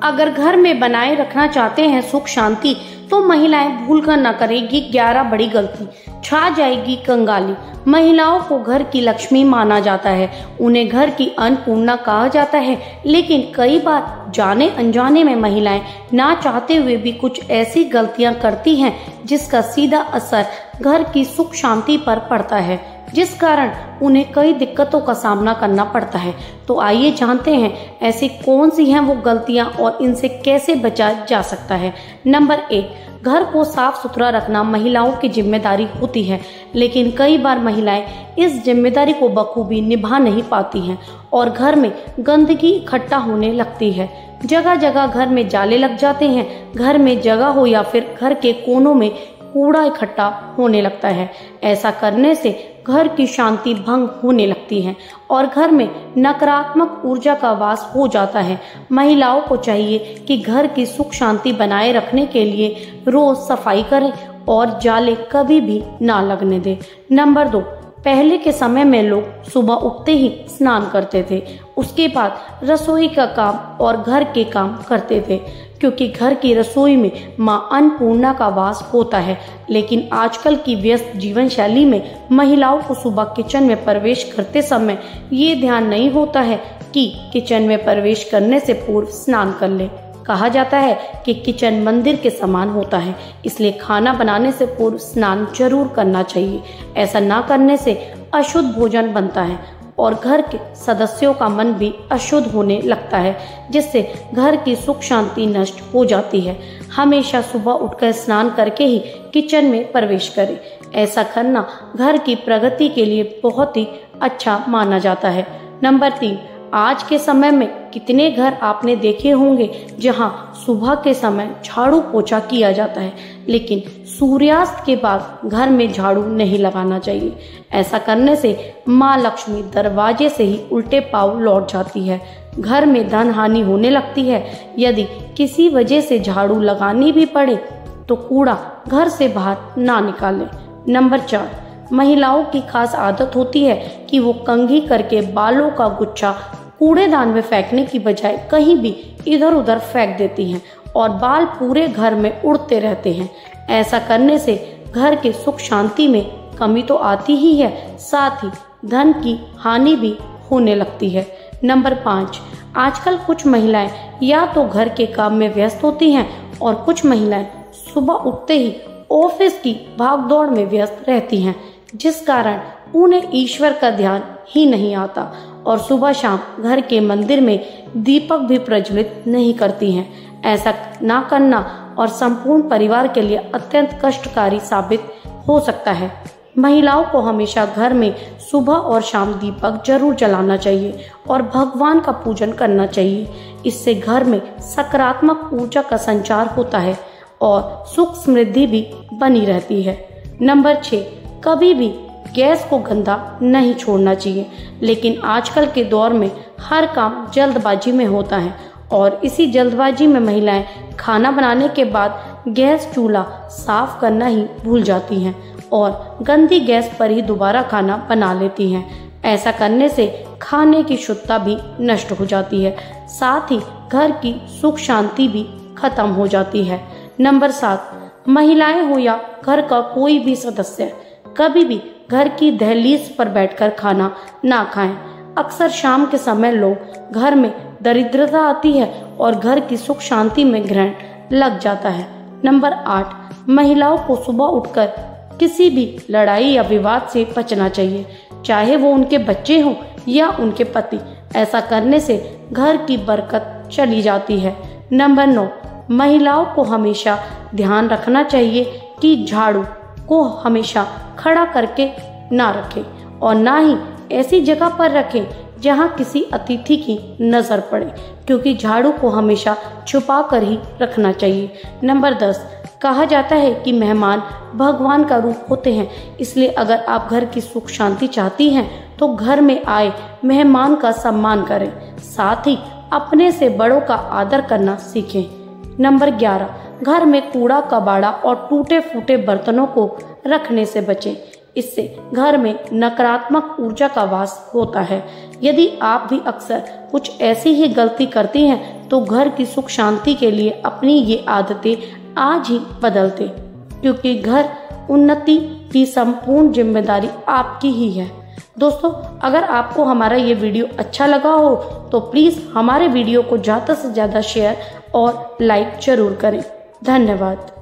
अगर घर में बनाए रखना चाहते हैं सुख शांति, तो महिलाएं भूलकर न करेगी 11 बड़ी गलती। छा जाएगी कंगाली। महिलाओं को घर की लक्ष्मी माना जाता है, उन्हें घर की अन्नपूर्णा कहा जाता है, लेकिन कई बार जाने अनजाने में महिलाएं ना चाहते हुए भी कुछ ऐसी गलतियां करती हैं जिसका सीधा असर घर की सुख शांति पर पड़ता है, जिस कारण उन्हें कई दिक्कतों का सामना करना पड़ता है। तो आइए जानते हैं ऐसी कौन सी हैं वो गलतियां और इनसे कैसे बचा जा सकता है। नंबर 1, घर को साफ सुथरा रखना महिलाओं की जिम्मेदारी होती है, लेकिन कई बार महिलाएं इस जिम्मेदारी को बखूबी निभा नहीं पाती हैं और घर में गंदगी इकट्ठा होने लगती है। जगह जगह घर में जाले लग जाते हैं, घर में जगह हो या फिर घर के कोनों में कूड़ा इकट्ठा होने लगता है। ऐसा करने से घर की शांति भंग होने लगती है और घर में नकारात्मक ऊर्जा का वास हो जाता है। महिलाओं को चाहिए कि घर की सुख शांति बनाए रखने के लिए रोज सफाई करें और जाले कभी भी ना लगने दें। नंबर 2, पहले के समय में लोग सुबह उठते ही स्नान करते थे, उसके बाद रसोई का काम और घर के काम करते थे, क्योंकि घर की रसोई में मां अन्नपूर्णा का वास होता है। लेकिन आजकल की व्यस्त जीवन शैली में महिलाओं को सुबह किचन में प्रवेश करते समय ये ध्यान नहीं होता है कि किचन में प्रवेश करने से पूर्व स्नान कर ले। कहा जाता है कि किचन मंदिर के समान होता है, इसलिए खाना बनाने से पूर्व स्नान जरूर करना चाहिए। ऐसा ना करने से अशुद्ध भोजन बनता है और घर के सदस्यों का मन भी अशुद्ध होने लगता है, जिससे घर की सुख शांति नष्ट हो जाती है। हमेशा सुबह उठकर स्नान करके ही किचन में प्रवेश करें। ऐसा करना घर की प्रगति के लिए बहुत ही अच्छा माना जाता है। नंबर 3, आज के समय में कितने घर आपने देखे होंगे जहां सुबह के समय झाड़ू पोछा किया जाता है, लेकिन सूर्यास्त के बाद घर में झाड़ू नहीं लगाना चाहिए। ऐसा करने से माँ लक्ष्मी दरवाजे से ही उल्टे पांव लौट जाती है, घर में धन हानि होने लगती है। यदि किसी वजह से झाड़ू लगानी भी पड़े तो कूड़ा घर से बाहर ना निकालें। नंबर 4, महिलाओं की खास आदत होती है कि वो कंघी करके बालों का गुच्छा कूड़ेदान में फेंकने की बजाय कहीं भी इधर उधर फेंक देती हैं और बाल पूरे घर में उड़ते रहते हैं। ऐसा करने से घर के सुख शांति में कमी तो आती ही है, साथ ही धन की हानि भी होने लगती है। नंबर 5, आजकल कुछ महिलाएं या तो घर के काम में व्यस्त होती हैं और कुछ महिलाएं सुबह उठते ही ऑफिस की भागदौड़ में व्यस्त रहती हैं, जिस कारण उन्हें ईश्वर का ध्यान ही नहीं आता और सुबह शाम घर के मंदिर में दीपक भी प्रज्वलित नहीं करती हैं। ऐसा ना करना और संपूर्ण परिवार के लिए अत्यंत कष्टकारी साबित हो सकता है। महिलाओं को हमेशा घर में सुबह और शाम दीपक जरूर जलाना चाहिए और भगवान का पूजन करना चाहिए। इससे घर में सकारात्मक ऊर्जा का संचार होता है और सुख समृद्धि भी बनी रहती है। नंबर 6, कभी भी गैस को गंदा नहीं छोड़ना चाहिए, लेकिन आजकल के दौर में हर काम जल्दबाजी में होता है और इसी जल्दबाजी में महिलाएं खाना बनाने के बाद गैस चूल्हा साफ करना ही भूल जाती हैं और गंदी गैस पर ही दोबारा खाना बना लेती हैं। ऐसा करने से खाने की शुद्धता भी नष्ट हो जाती है, साथ ही घर की सुख शांति भी खत्म हो जाती है। नंबर 7, महिलाएं हो या घर का कोई भी सदस्य कभी भी घर की दहलीज पर बैठकर खाना ना खाएं। अक्सर शाम के समय लोग घर में दरिद्रता आती है और घर की सुख शांति में ग्रहण लग जाता है। नंबर 8, महिलाओं को सुबह उठकर किसी भी लड़ाई या विवाद से बचना चाहिए, चाहे वो उनके बच्चे हों या उनके पति। ऐसा करने से घर की बरकत चली जाती है। नंबर 9, महिलाओं को हमेशा ध्यान रखना चाहिए कि झाड़ू को हमेशा खड़ा करके ना रखें और ना ही ऐसी जगह पर रखें जहां किसी अतिथि की नजर पड़े, क्योंकि झाड़ू को हमेशा छुपा कर ही रखना चाहिए। नंबर 10, कहा जाता है कि मेहमान भगवान का रूप होते हैं, इसलिए अगर आप घर की सुख शांति चाहती हैं तो घर में आए मेहमान का सम्मान करें, साथ ही अपने से बड़ों का आदर करना सीखें। नंबर 11, घर में कूड़ा कबाड़ा और टूटे फूटे बर्तनों को रखने से बचें। इससे घर में नकारात्मक ऊर्जा का वास होता है। यदि आप भी अक्सर कुछ ऐसी ही गलती करते हैं तो घर की सुख शांति के लिए अपनी ये आदतें आज ही बदलते, क्योंकि घर उन्नति की संपूर्ण जिम्मेदारी आपकी ही है। दोस्तों, अगर आपको हमारा ये वीडियो अच्छा लगा हो तो प्लीज़ हमारे वीडियो को ज़्यादा से ज़्यादा शेयर और लाइक जरूर करें। धन्यवाद।